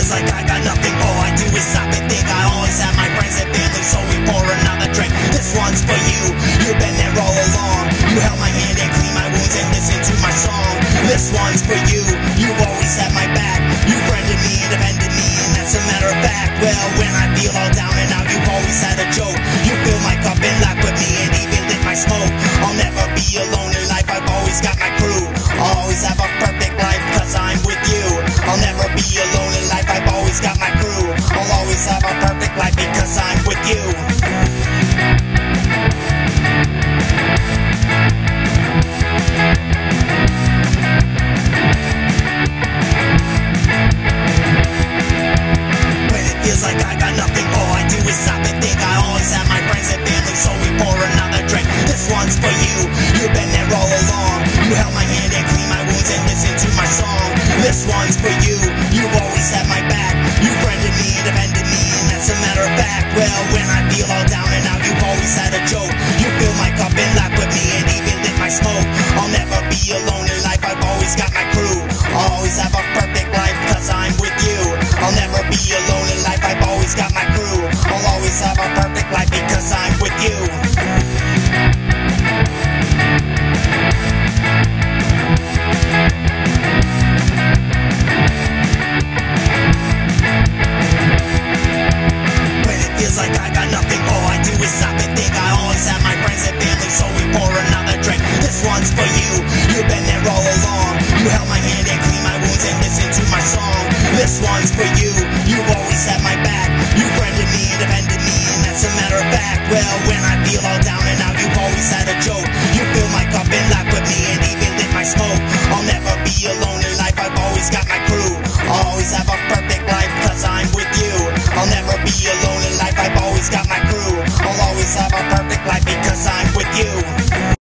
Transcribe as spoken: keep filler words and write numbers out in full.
feels like I got nothing, all I do is stop and think. I always have my friends and family, so we pour another drink. This one's for you, you've been there all along. You held my hand and cleaned my wounds and listened to my song. This one's for you, you've always had my back. You friended me and defended me, and that's a matter of fact. Well, when I feel all down and out, you've always had a joke. You fill my cup and laugh with me and even lit my smoke. I'll never be alone in life, I've always got my crew. I'll always have a perfect life, cause I'm with you. I'll never be alone in life, I've always got my crew. I'll always have a perfect life because I'm with you. Like I got nothing, all I do is stop and think. I always have my friends and family, so we pour another drink. This one's for you, you've been there all along. You held my hand and cleaned my wounds and listened to my song. This one's for you, you've always had my back. You friended me and defended me, and that's a matter of fact. Well, when I feel all down and out, you've always had a joke. You fill my cup and laugh with me and even lit my smoke. I'll never be alone in life, I've always got my crew. I'll always have a perfect life, cause I'm with you. I'll never be alone in life, I've always got my crew. I'll always have a perfect life because I'm with you. When it feels like I got nothing, all I do is stop and think. I always have my friends and family, so we pour another drink. This one's for you, you've been there all along. You held my hand and cleaned my wounds and listened to my song. This one's for you, you've always had my back. You friended me and defended me, and that's a matter of fact. Well, when I feel all down and out, you've always had a joke. You fill my cup and laugh with me and even lit my smoke. I'll never be alone in life, I've always got my crew. I'll always have a perfect life, cause I'm with you. I'll never be alone in life, I've always got my crew. I'll always have a perfect life because I'm with you.